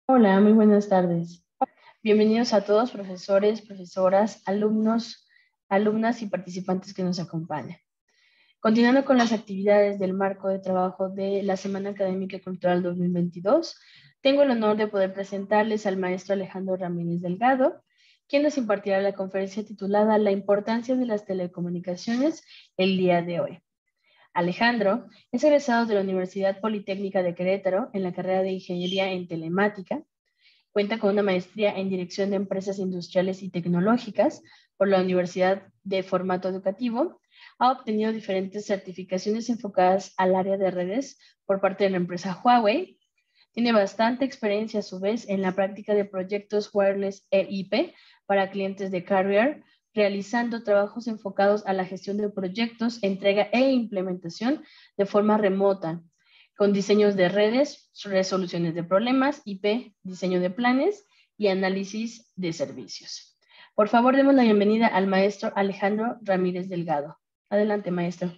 Hola, muy buenas tardes. Bienvenidos a todos, profesores, profesoras, alumnos, alumnas y participantes que nos acompañan. Continuando con las actividades del marco de trabajo de la Semana Académica y Cultural 2022, tengo el honor de poder presentarles al maestro Alejandro Ramírez Delgado, quien nos impartirá la conferencia titulada La importancia de las telecomunicaciones el día de hoy. Alejandro es egresado de la Universidad Politécnica de Querétaro en la carrera de Ingeniería en Telemática. Cuenta con una maestría en Dirección de Empresas Industriales y Tecnológicas por la Universidad de Formato Educativo. Ha obtenido diferentes certificaciones enfocadas al área de redes por parte de la empresa Huawei. Tiene bastante experiencia a su vez en la práctica de proyectos wireless e IP para clientes de carrier, realizando trabajos enfocados a la gestión de proyectos, entrega e implementación de forma remota, con diseños de redes, resoluciones de problemas, IP, diseño de planes y análisis de servicios. Por favor, demos la bienvenida al maestro Alejandro Ramírez Delgado. Adelante, maestro.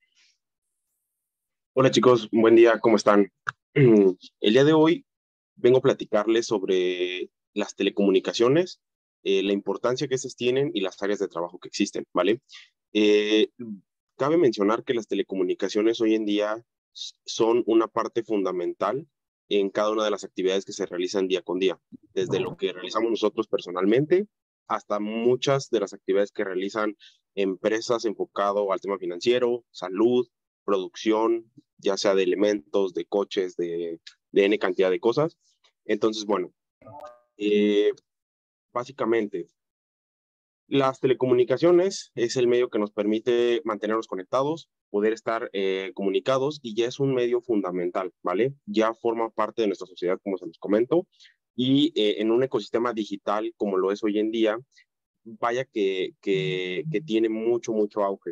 Hola chicos, buen día, ¿cómo están? El día de hoy vengo a platicarles sobre las telecomunicaciones, la importancia que estas tienen y las áreas de trabajo que existen, ¿vale? Eh, Cabe mencionar que las telecomunicaciones hoy en día son una parte fundamental en cada una de las actividades que se realizan día con día, desde lo que realizamos nosotros personalmente hasta muchas de las actividades que realizan empresas enfocado al tema financiero, salud, producción, ya sea de elementos, de coches, de N cantidad de cosas. Entonces, bueno, eh, básicamente, las telecomunicaciones es el medio que nos permite mantenernos conectados, poder estar comunicados y ya es un medio fundamental, ¿vale? Ya forma parte de nuestra sociedad, como se los comento, y en un ecosistema digital como lo es hoy en día, vaya que tiene mucho, mucho auge.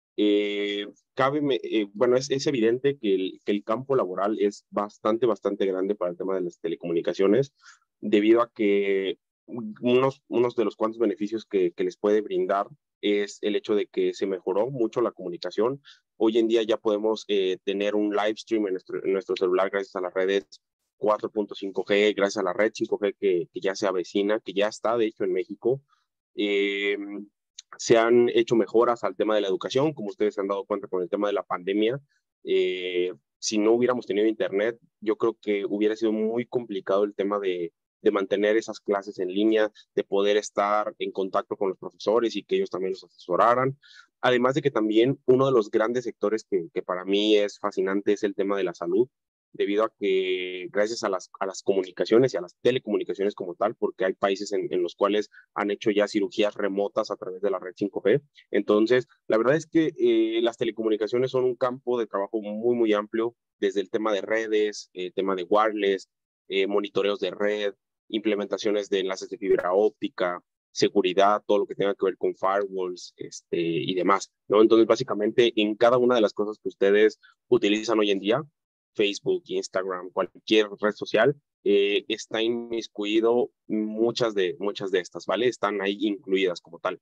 Bueno, es evidente que el campo laboral es bastante, bastante grande para el tema de las telecomunicaciones, debido a que unos de los cuantos beneficios que les puede brindar es el hecho de que se mejoró mucho la comunicación. Hoy en día ya podemos tener un live stream en nuestro celular gracias a las redes 4.5G, gracias a la red 5G que ya se avecina, que ya está de hecho en México. Eh, Se han hecho mejoras al tema de la educación, como ustedes se han dado cuenta con el tema de la pandemia. Si no hubiéramos tenido internet, yo creo que hubiera sido muy complicado el tema de mantener esas clases en línea, de poder estar en contacto con los profesores y que ellos también los asesoraran. Además de que también uno de los grandes sectores que para mí es fascinante es el tema de la salud, debido a que gracias a las comunicaciones y a las telecomunicaciones como tal, porque hay países en los cuales han hecho ya cirugías remotas a través de la red 5G. Entonces, la verdad es que las telecomunicaciones son un campo de trabajo muy, muy amplio, desde el tema de redes, tema de wireless, monitoreos de red, implementaciones de enlaces de fibra óptica, seguridad, todo lo que tenga que ver con firewalls y demás, ¿no? Entonces, básicamente, en cada una de las cosas que ustedes utilizan hoy en día, Facebook, Instagram, cualquier red social, está inmiscuido muchas de estas, ¿vale? Están ahí incluidas como tal.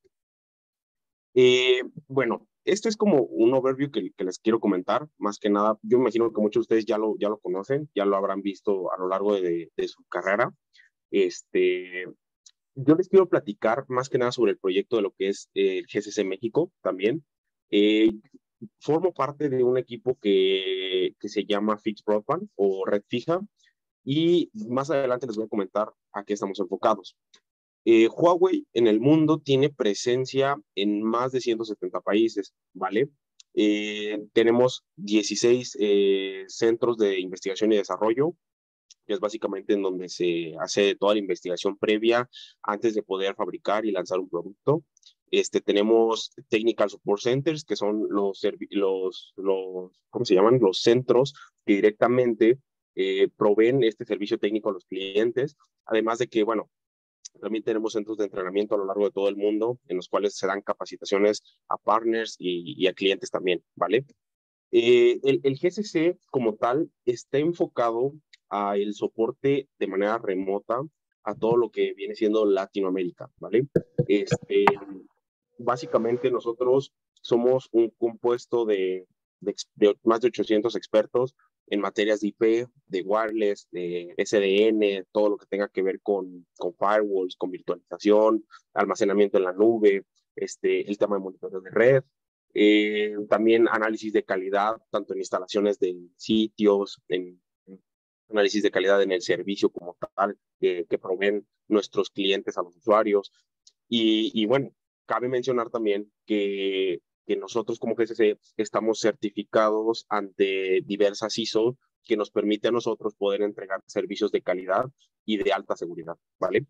Bueno, esto es como un overview que les quiero comentar. Más que nada, yo me imagino que muchos de ustedes ya lo conocen, ya lo habrán visto a lo largo de su carrera. Este, yo les quiero platicar más que nada sobre el proyecto de lo que es el GCC México también. Eh, Formo parte de un equipo que se llama Fixed Broadband o Red Fija, y más adelante les voy a comentar a qué estamos enfocados. Huawei en el mundo tiene presencia en más de 170 países, ¿vale? Tenemos 16 centros de investigación y desarrollo, que es básicamente en donde se hace toda la investigación previa antes de poder fabricar y lanzar un producto. Tenemos Technical Support Centers, que son ¿cómo se llaman? Los centros que directamente proveen este servicio técnico a los clientes. Además de que, bueno, también tenemos centros de entrenamiento a lo largo de todo el mundo, en los cuales se dan capacitaciones a partners y a clientes también, ¿vale? El GCC como tal está enfocado a el soporte de manera remota a todo lo que viene siendo Latinoamérica, ¿vale? Este, Básicamente nosotros somos un compuesto de más de 800 expertos, en materias de IP, de wireless, de SDN, todo lo que tenga que ver con firewalls, con virtualización, almacenamiento en la nube, el tema de monitoreo de red, también análisis de calidad, tanto en instalaciones de sitios, en análisis de calidad en el servicio como tal, que proveen nuestros clientes a los usuarios. Y bueno, cabe mencionar también que nosotros como GCC estamos certificados ante diversas ISO que nos permite a nosotros poder entregar servicios de calidad y de alta seguridad, ¿vale?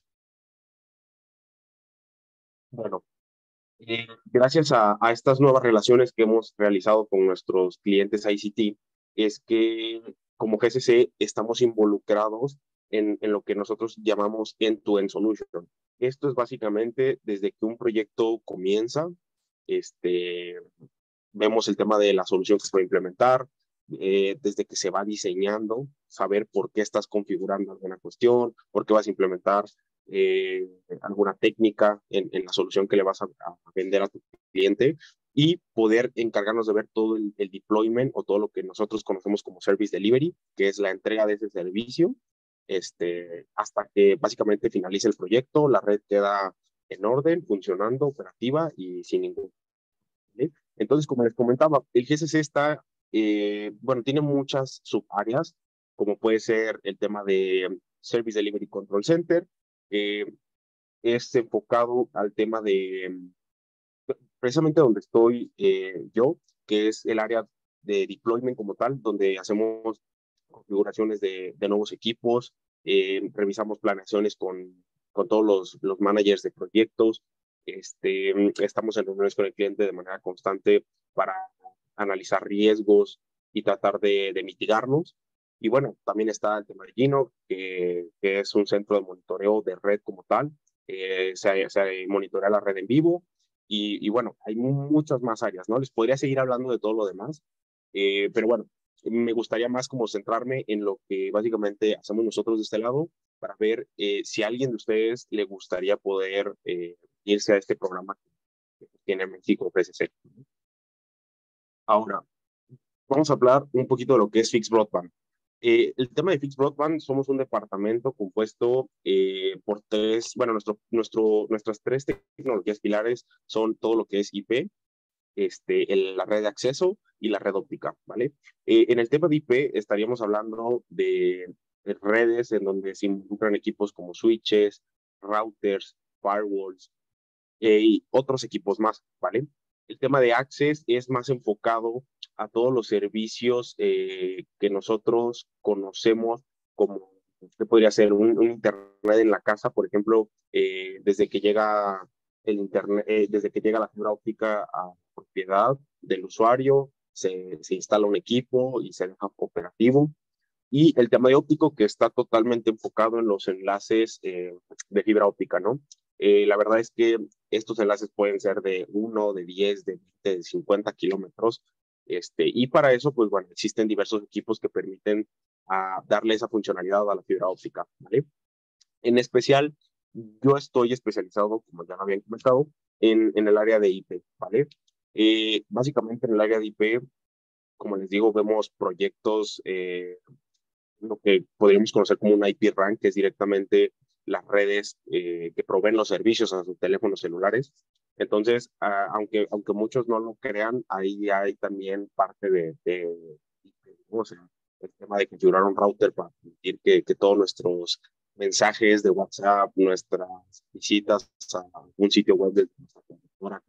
Bueno, gracias a estas nuevas relaciones que hemos realizado con nuestros clientes ICT, es que como GCC estamos involucrados en lo que nosotros llamamos end-to-end solution. Esto es básicamente desde que un proyecto comienza, este, vemos el tema de la solución que se puede implementar, desde que se va diseñando, saber por qué estás configurando alguna cuestión, por qué vas a implementar alguna técnica en la solución que le vas a vender a tu cliente y poder encargarnos de ver todo el deployment o todo lo que nosotros conocemos como service delivery, que es la entrega de ese servicio, hasta que básicamente finalice el proyecto, la red queda en orden, funcionando, operativa y sin ningún. ¿Sí? Entonces, como les comentaba, el GCC está, bueno, tiene muchas subáreas, como puede ser el tema de Service Delivery Control Center, eh, es enfocado al tema de, precisamente donde estoy yo, que es el área de deployment como tal, donde hacemos configuraciones de nuevos equipos, revisamos planeaciones con todos los managers de proyectos, estamos en reuniones con el cliente de manera constante para analizar riesgos y tratar de mitigarlos. Y bueno, también está el tema de Gino, que es un centro de monitoreo de red como tal. Se monitorea la red en vivo y bueno, hay muchas más áreas, ¿no? Les podría seguir hablando de todo lo demás, pero bueno, me gustaría más como centrarme en lo que básicamente hacemos nosotros de este lado para ver si a alguien de ustedes le gustaría poder irse a este programa que tiene México PSC. Ahora, vamos a hablar un poquito de lo que es Fixed Broadband. El tema de Fixed Broadband, somos un departamento compuesto por tres, bueno, nuestras tres tecnologías pilares son todo lo que es IP, la red de acceso y la red óptica, ¿vale? En el tema de IP estaríamos hablando de redes en donde se involucran equipos como switches, routers, firewalls y otros equipos más, ¿vale? El tema de Access es más enfocado a todos los servicios que nosotros conocemos como, ¿qué podría ser? Un Internet en la casa, por ejemplo, desde que llega el Internet, desde que llega la fibra óptica a propiedad del usuario, se instala un equipo y se deja operativo. Y el tema de óptico que está totalmente enfocado en los enlaces de fibra óptica, ¿no? La verdad es que estos enlaces pueden ser de 1, de 10, de 20, de 50 kilómetros. Y para eso, pues bueno, existen diversos equipos que permiten darle esa funcionalidad a la fibra óptica, ¿vale? En especial, yo estoy especializado, como ya lo habían comentado, en el área de IP, ¿vale? Básicamente en el área de IP, como les digo, vemos proyectos lo que podríamos conocer como un IP RAN, que es directamente las redes que proveen los servicios a sus teléfonos celulares. Entonces, aunque muchos no lo crean, ahí hay también parte o sea, el tema de configurar un router para permitir que todos nuestros mensajes de WhatsApp, nuestras visitas a un sitio web de nuestra computadora,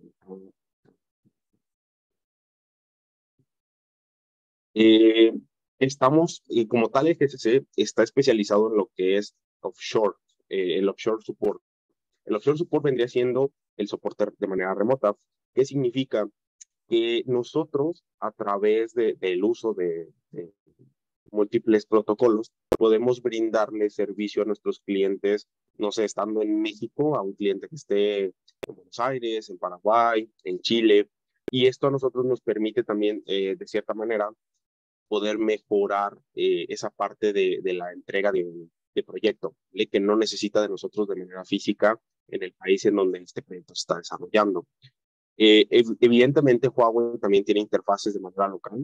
Eh, estamos, y como tal, el GCC está especializado en lo que es offshore, el offshore support. El offshore support vendría siendo el soporte de manera remota. ¿Qué significa? Que nosotros, a través del uso de múltiples protocolos, podemos brindarle servicio a nuestros clientes, no sé, estando en México, a un cliente que esté en Buenos Aires, en Paraguay, en Chile. Y esto a nosotros nos permite también, de cierta manera, poder mejorar esa parte de la entrega de proyecto, ¿vale? Que no necesita de nosotros de manera física en el país en donde este proyecto se está desarrollando. Evidentemente, Huawei también tiene interfaces de manera local.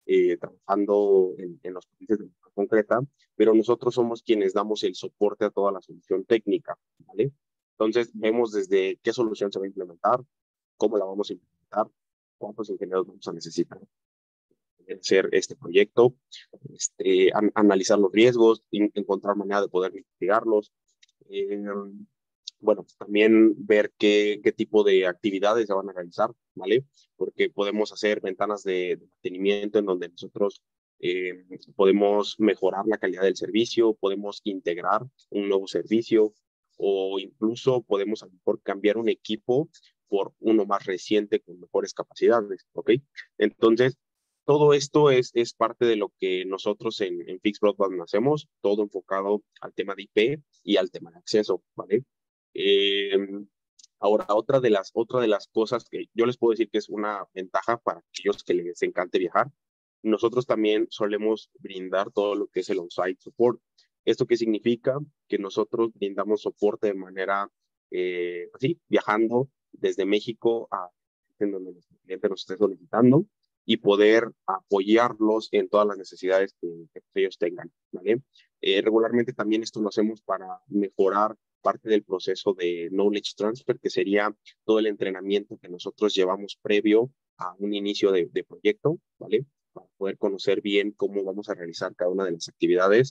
trabajando en los países de manera concreta, pero nosotros somos quienes damos el soporte a toda la solución técnica, ¿vale? Entonces, vemos desde qué solución se va a implementar, cómo la vamos a implementar, cuántos ingenieros vamos a necesitar hacer este proyecto, analizar los riesgos, encontrar manera de poder mitigarlos. Eh, bueno, también ver qué tipo de actividades se van a realizar, ¿vale? Porque podemos hacer ventanas de mantenimiento en donde nosotros podemos mejorar la calidad del servicio, podemos integrar un nuevo servicio o incluso podemos a lo mejor cambiar un equipo por uno más reciente con mejores capacidades, ¿ok? Entonces, todo esto es parte de lo que nosotros en Fixed Broadband hacemos, todo enfocado al tema de IP y al tema de acceso, ¿vale? Eh, Ahora, otra de las cosas que yo les puedo decir que es una ventaja para aquellos que les encante viajar, nosotros también solemos brindar todo lo que es el on-site support. ¿Esto qué significa? Que nosotros brindamos soporte de manera, así, viajando desde México a en donde el cliente nos esté solicitando y poder apoyarlos en todas las necesidades que ellos tengan, ¿vale? Regularmente también esto lo hacemos para mejorar parte del proceso de knowledge transfer, que sería todo el entrenamiento que nosotros llevamos previo a un inicio de proyecto, ¿vale? Para poder conocer bien cómo vamos a realizar cada una de las actividades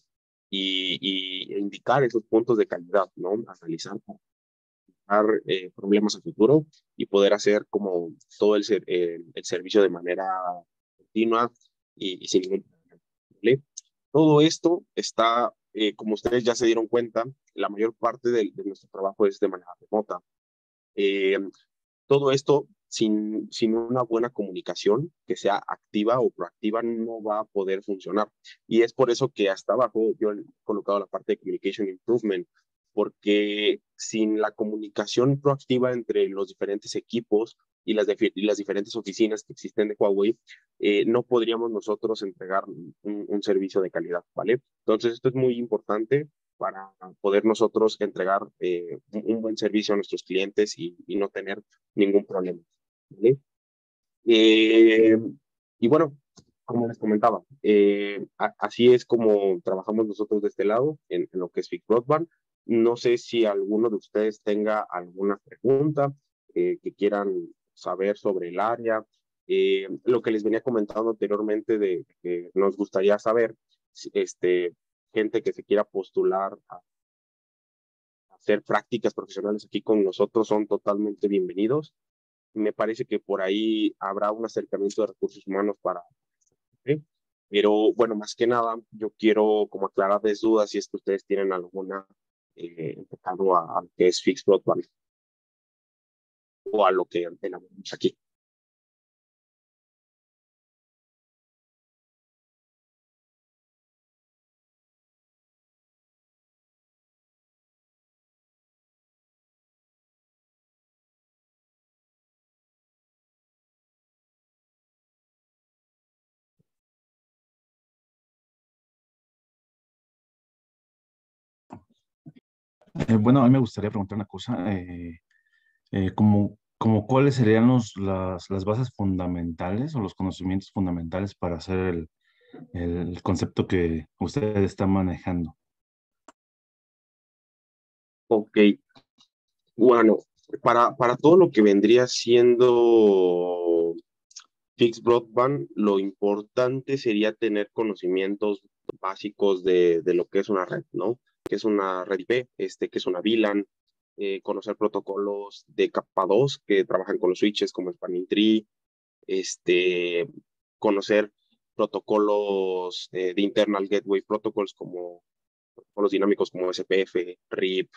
y indicar esos puntos de calidad, ¿no? Analizar problemas a futuro y poder hacer como todo el servicio de manera continua y sin ningún problema, ¿vale? Todo esto está, como ustedes ya se dieron cuenta, la mayor parte de nuestro trabajo es de manera remota. Eh, Todo esto sin una buena comunicación que sea activa o proactiva no va a poder funcionar. Y es por eso que hasta abajo yo he colocado la parte de Communication Improvement, porque sin la comunicación proactiva entre los diferentes equipos y las diferentes oficinas que existen de Huawei, no podríamos nosotros entregar un servicio de calidad, ¿vale? Entonces esto es muy importante para poder nosotros entregar un buen servicio a nuestros clientes y no tener ningún problema, ¿vale? Eh, y bueno, como les comentaba, así es como trabajamos nosotros de este lado en lo que es Fixed Broadband. No sé si alguno de ustedes tenga alguna pregunta que quieran saber sobre el área. Lo que les venía comentando anteriormente de que nos gustaría saber, gente que se quiera postular a hacer prácticas profesionales aquí con nosotros son totalmente bienvenidos. Me parece que por ahí habrá un acercamiento de recursos humanos para, ¿eh? Pero bueno, más que nada, yo quiero como aclararles dudas si es que ustedes tienen alguna enfocado a lo que es Fixed Broadband o a lo que elaboramos aquí. Bueno, a mí me gustaría preguntar una cosa, como cuáles serían las bases fundamentales o los conocimientos fundamentales para hacer el concepto que usted está manejando. Ok, bueno, para todo lo que vendría siendo Fixed Broadband, lo importante sería tener conocimientos básicos de lo que es una red, ¿no? Que es una red IP, que es una VLAN, conocer protocolos de capa 2 que trabajan con los switches como Spanning Tree, este, conocer protocolos de Internal Gateway Protocols como protocolos dinámicos como SPF, RIP,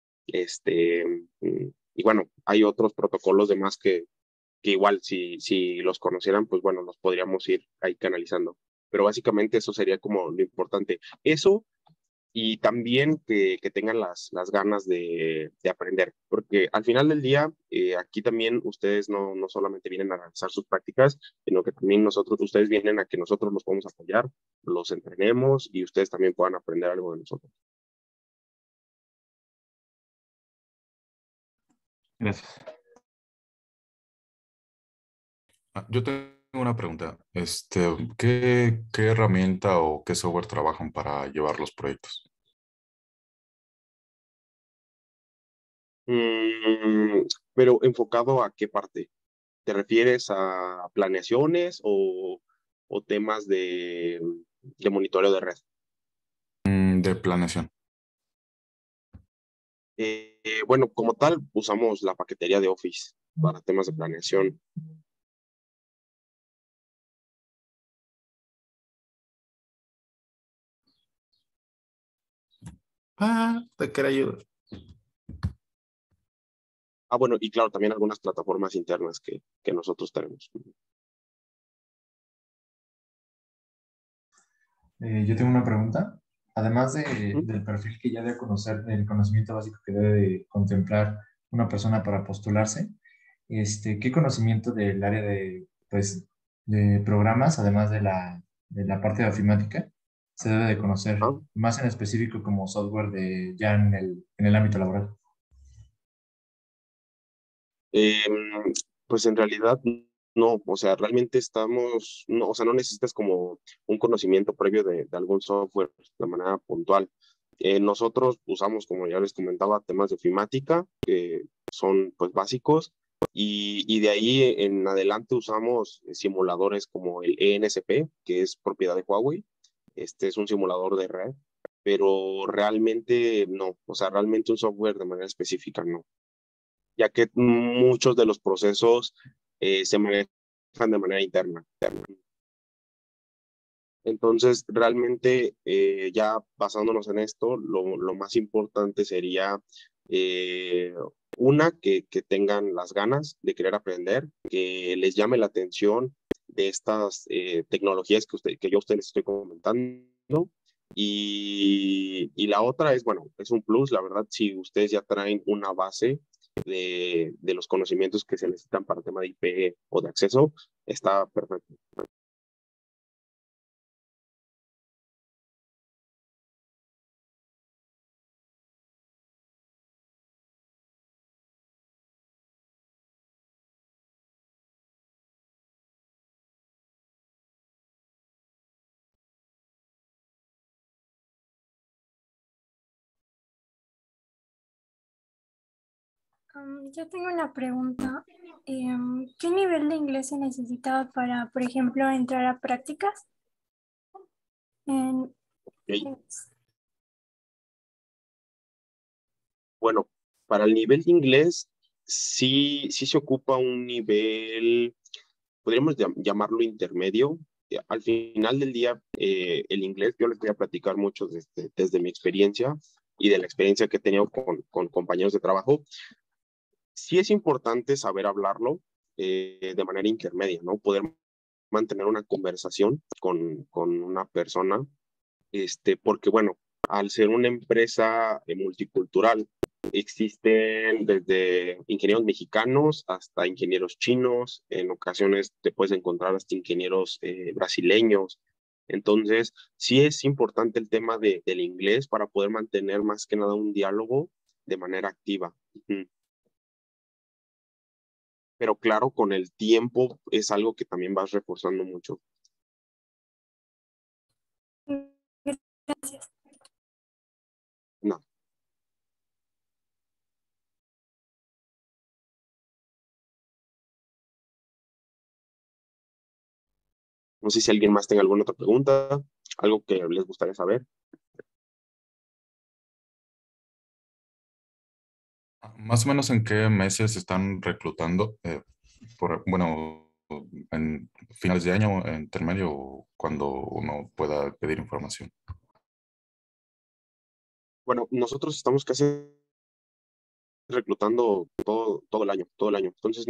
y bueno, hay otros protocolos de más que igual si los conocieran, pues bueno, los podríamos ir ahí canalizando. Pero básicamente eso sería como lo importante. Eso y también que tengan las ganas de aprender, porque al final del día, aquí también ustedes no solamente vienen a realizar sus prácticas, sino que también ustedes vienen a que nosotros los podamos apoyar, los entrenemos y ustedes también puedan aprender algo de nosotros. Gracias. Yo Tengo una pregunta. ¿Qué herramienta o qué software trabajan para llevar los proyectos? Mm, pero enfocado a qué parte. ¿Te refieres a planeaciones o temas de monitoreo de red? De planeación. Bueno, como tal, usamos la paquetería de Office para temas de planeación. Te quiero ayudar. Ah, bueno, y claro, también algunas plataformas internas que nosotros tenemos. Yo tengo una pregunta. Además Ujú. del perfil que ya debe conocer, del conocimiento básico que debe de contemplar una persona para postularse, ¿qué conocimiento del área de, pues, de programas, además de la parte de ofimática, se debe de conocer, Ah, más en específico como software de, ya en el ámbito laboral? em, pues en realidad no, o sea, realmente estamos, no, o sea, no necesitas como un conocimiento previo de algún software de manera puntual. Nosotros usamos, como ya les comentaba, temas de ofimática, que son pues básicos, y de ahí en adelante usamos simuladores como el ENSP, que es propiedad de Huawei. Este es un simulador de red, pero realmente no, o sea, realmente un software de manera específica no, ya que muchos de los procesos se manejan de manera interna. Entonces, realmente, ya basándonos en esto, lo más importante sería, una, que tengan las ganas de querer aprender, que les llame la atención de estas tecnologías que yo a ustedes les estoy comentando. Y la otra es, bueno, es un plus, la verdad, si ustedes ya traen una base de los conocimientos que se necesitan para el tema de IP o de acceso, está perfecto. Yo tengo una pregunta. ¿Qué nivel de inglés se necesita para, por ejemplo, entrar a prácticas? En- ¿Ok? Bueno, para el nivel de inglés, sí se ocupa un nivel, podríamos llamarlo intermedio. Al final del día, el inglés, yo les voy a platicar mucho desde mi experiencia y de la experiencia que he tenido con compañeros de trabajo. Sí es importante saber hablarlo de manera intermedia, ¿no? Poder mantener una conversación con una persona, porque bueno, al ser una empresa multicultural, existen desde ingenieros mexicanos hasta ingenieros chinos, en ocasiones te puedes encontrar hasta ingenieros brasileños. Entonces, sí es importante el tema del inglés para poder mantener más que nada un diálogo de manera activa. Ujú. Pero claro, con el tiempo es algo que también vas reforzando mucho. Gracias. No, no sé si alguien más tenga alguna otra pregunta, algo que les gustaría saber. Más o menos en qué meses están reclutando, bueno, en finales de año, en intermedio, o cuando uno pueda pedir información. Bueno, nosotros estamos casi reclutando todo el año, todo el año. Entonces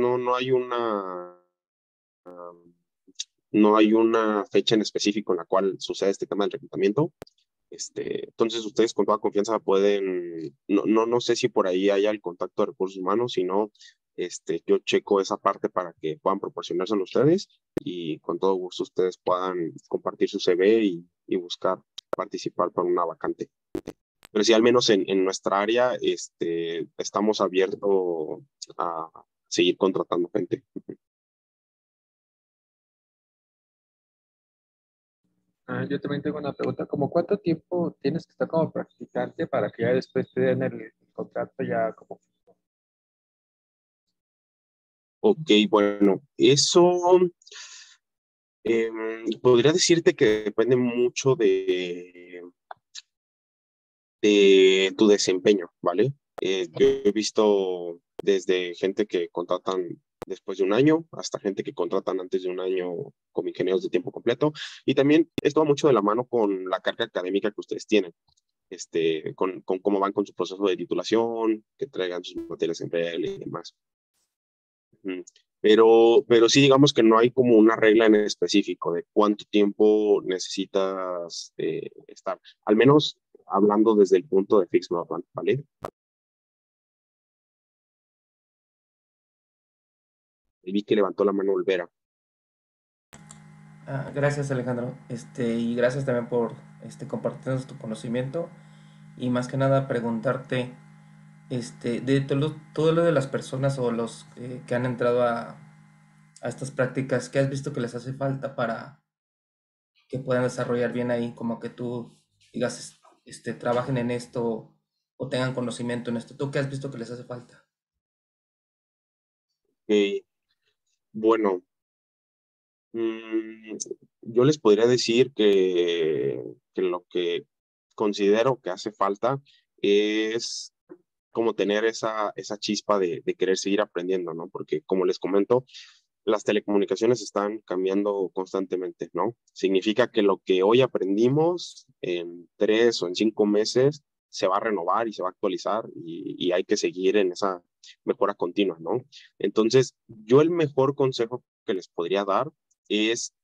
no hay una fecha en específico en la cual sucede este tema del reclutamiento. Entonces ustedes con toda confianza pueden, no sé si por ahí haya el contacto de recursos humanos, si no, yo checo esa parte para que puedan proporcionárselo a ustedes y con todo gusto ustedes puedan compartir su CV y buscar participar para una vacante. Pero sí, al menos en nuestra área, estamos abiertos a seguir contratando gente. Yo también tengo una pregunta, ¿como cuánto tiempo tienes que estar como practicante para que ya después te den el contrato ya como... Ok, bueno, eso podría decirte que depende mucho de tu desempeño, ¿vale? Yo he visto desde gente que contratan después de un año hasta gente que contratan antes de un año como ingenieros de tiempo completo. Y también esto va mucho de la mano con la carga académica que ustedes tienen, con cómo van con su proceso de titulación, que traigan sus materias en regla y demás. Ujú. Pero sí, digamos que no hay como una regla en específico de cuánto tiempo necesitas estar, al menos hablando desde el punto de Fixed Broadband, ¿vale? Y vi que levantó la mano Olvera. Gracias Alejandro, y gracias también por compartirnos tu conocimiento y más que nada preguntarte de todo lo de las personas o los que han entrado a estas prácticas, ¿qué has visto que les hace falta para que puedan desarrollar bien ahí? Como que tú digas, trabajen en esto o tengan conocimiento en esto. ¿Tú qué has visto que les hace falta? Bueno, mm, yo les podría decir que lo que considero que hace falta es como tener esa chispa de querer seguir aprendiendo, ¿no? Porque como les comento, las telecomunicaciones están cambiando constantemente, ¿no? Significa que lo que hoy aprendimos en 3 o en 5 meses se va a renovar y se va a actualizar y hay que seguir en esa mejora continua, ¿no? Entonces, yo el mejor consejo que les podría dar es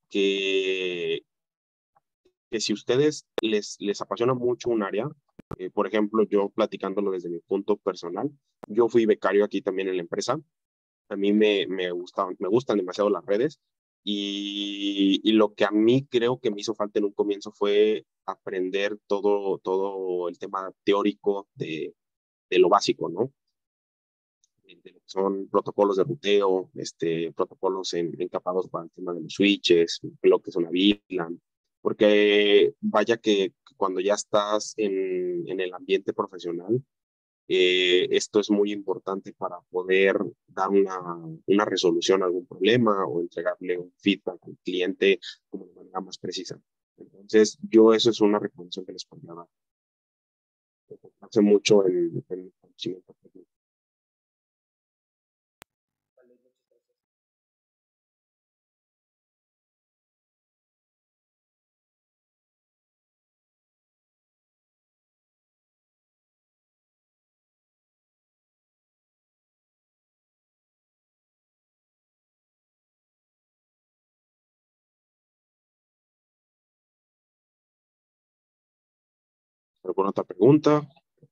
que si ustedes les apasiona mucho un área, por ejemplo, yo platicándolo desde mi punto personal, yo fui becario aquí también en la empresa. A mí me gustan demasiado las redes y lo que a mí creo que me hizo falta en un comienzo fue aprender todo el tema teórico de lo básico, ¿no? De lo que son protocolos de ruteo, protocolos encapados para el tema de los switches, lo que es una VLAN, porque vaya que cuando ya estás en el ambiente profesional, esto es muy importante para poder dar una resolución a algún problema o entregarle un feedback al cliente como de manera más precisa. Entonces, yo eso es una recomendación que les podría dar. Hace mucho en el conocimiento técnico. ¿Alguna otra pregunta?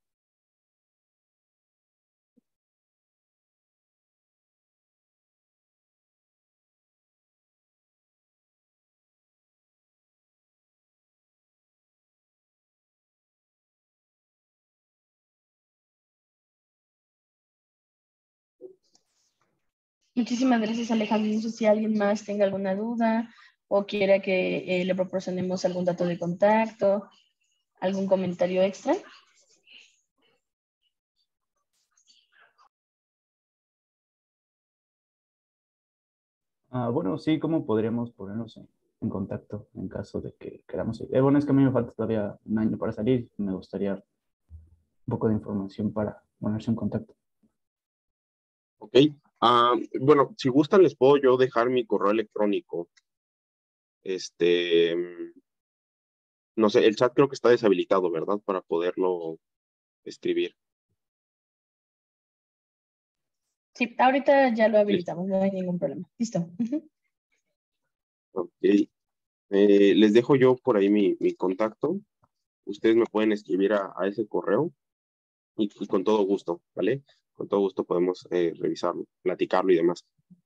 Muchísimas gracias, Alejandro. No sé si alguien más tenga alguna duda o quiera que le proporcionemos algún dato de contacto, algún comentario extra. Bueno, sí, ¿cómo podríamos ponernos en contacto en caso de que queramos ir? Bueno, es que a mí me falta todavía un año para salir. Me gustaría un poco de información para ponerse en contacto. Ok. Bueno, si gustan, les puedo yo dejar mi correo electrónico. No sé, el chat creo que está deshabilitado, ¿verdad? Para poderlo escribir. Sí, ahorita ya lo Listo. habilitamos, no hay ningún problema. Listo. Ok. Les dejo yo por ahí mi contacto. Ustedes me pueden escribir a ese correo y con todo gusto, ¿vale? Con todo gusto podemos revisarlo, platicarlo y demás.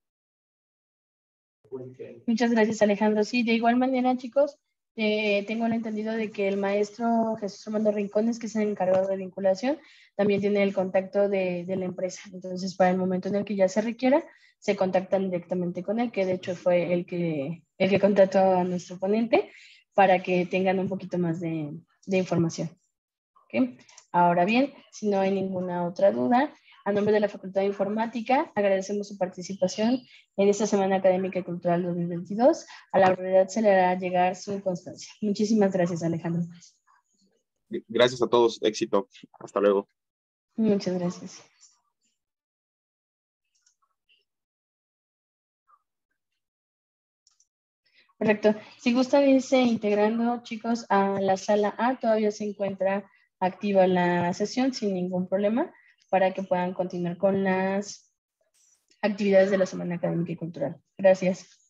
Muchas gracias, Alejandro. Sí, de igual manera, chicos, tengo el entendido de que el maestro Jesús Armando Rincones, que es el encargado de vinculación, también tiene el contacto de la empresa. Entonces, para el momento en el que ya se requiera, se contactan directamente con él, que de hecho fue el que contrató a nuestro ponente, para que tengan un poquito más de información. ¿Okay? Ahora bien, si no hay ninguna otra duda, a nombre de la Facultad de Informática, agradecemos su participación en esta Semana Académica y Cultural 2022. A la brevedad se le hará llegar su constancia. Muchísimas gracias, Alejandro. Gracias a todos. Éxito. Hasta luego. Muchas gracias. Correcto. Si gustan irse integrando, chicos, a la sala A, todavía se encuentra activa la sesión sin ningún problema para que puedan continuar con las actividades de la Semana Académica y Cultural. Gracias.